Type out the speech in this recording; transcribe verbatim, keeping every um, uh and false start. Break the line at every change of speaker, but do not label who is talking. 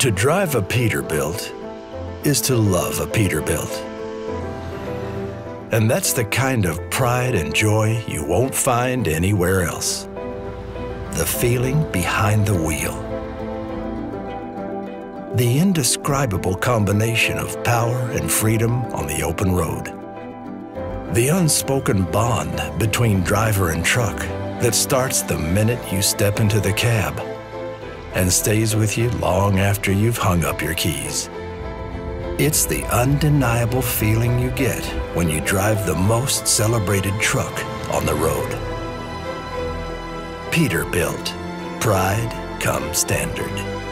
To drive a Peterbilt is to love a Peterbilt. And that's the kind of pride and joy you won't find anywhere else. The feeling behind the wheel. The indescribable combination of power and freedom on the open road. The unspoken bond between driver and truck that starts the minute you step into the cab and stays with you long after you've hung up your keys. It's the undeniable feeling you get when you drive the most celebrated truck on the road. Peterbilt. Pride comes standard.